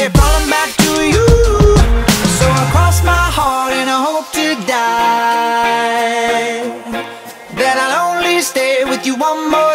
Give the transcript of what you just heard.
they brought them back to you. So I cross my heart and I hope to die that I'll only stay with you one more